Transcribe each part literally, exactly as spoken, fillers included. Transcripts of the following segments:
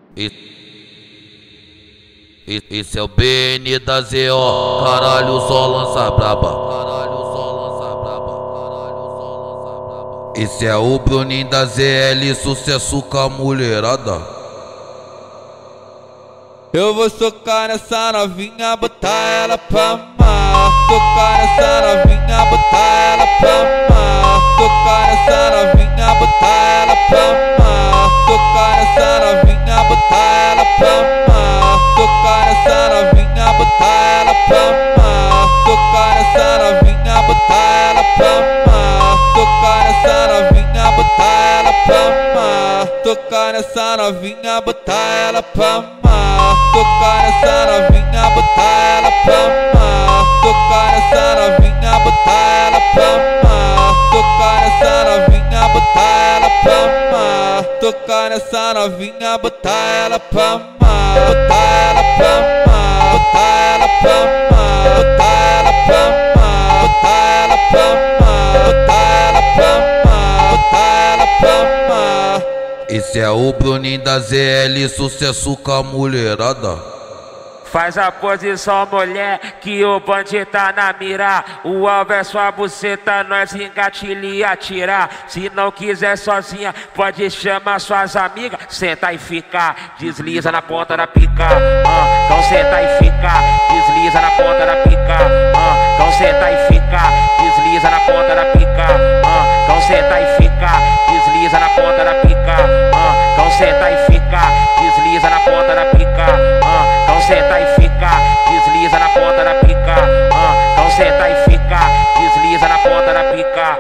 E- e- Esse é o B N da Z O, caralho, só lança braba. Esse é o Bruninho da Z L, sucesso com a mulherada. Eu vou socar nessa novinha, botar ela pra amar. Socar nessa novinha, botar ela pra amar. Socar nessa novinha, botar ela pra amar. Socar nessa novinha, botar ela pra amar. Socar nessa novinha, botar ela pra amar. Socar nessa novinha, botar ela pra amar. Socar nessa novinha, botar ela pra amar. Socar nessa novinha, botar ela pra amar. Tocar nessa novinha, botar ela pra amar. Tocar nessa novinha, botar ela pra amar. Tocar nessa novinha, botar ela pra amar. Tocar nessa novinha, botar ela pra amar. Botar ela pra amar. Botar ela pra amar. Botar ela pra amar. Botar ela pra amar. Botar ela pra amar. Botar ela pra amar. Esse é o Bruninho da Z L, sucesso com a mulherada. Faz a posição, mulher, que o bonde tá na mira. O alvo é sua buceta, nós engatilha e atirar. Se não quiser sozinha, pode chamar suas amigas. Senta e fica, desliza na ponta da pica. Ah, então senta e fica, desliza na ponta da pica. Ah, então senta e fica, desliza na ponta da pica. Ah, então senta e fica, desliza na ponta da pica. Ah, então senta e fica, desliza na ponta da pica. Ah, então senta e fica, desliza na ponta da pica. Ah, então senta e fica, desliza na ponta da pica.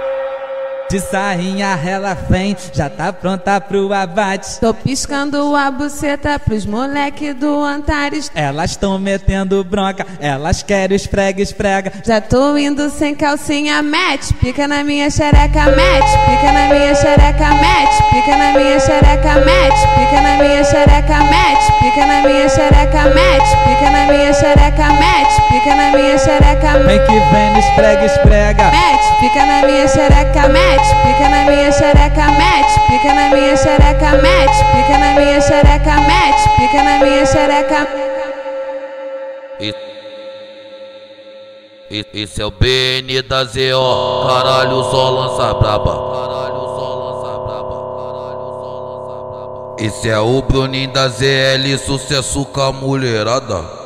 De sainha ela vem, já tá pronta pro abate. Tô piscando a buceta pros moleque do Antares. Elas tão metendo bronca, elas querem esfrega, esfrega. Já tô indo sem calcinha, mete. Pica na minha xereca, mete. Pica na minha xereca, mete. Pica na minha xereca, mete. Pica na minha xereca, mete. Pica na minha xereca, mete. Pica na minha xereca, mete. Pica na minha xereca, vem que vem no esfrega, esfrega. mete. Pica na minha xereca, mete. Pica na minha xereca, mete. Pica na minha xereca, mete. Pica na minha xereca, mete. Pica na minha xereca. E- e- Esse é o B N da Z O, caralho, só lança braba. Esse é o Bruninho da Z L, sucesso com a mulherada.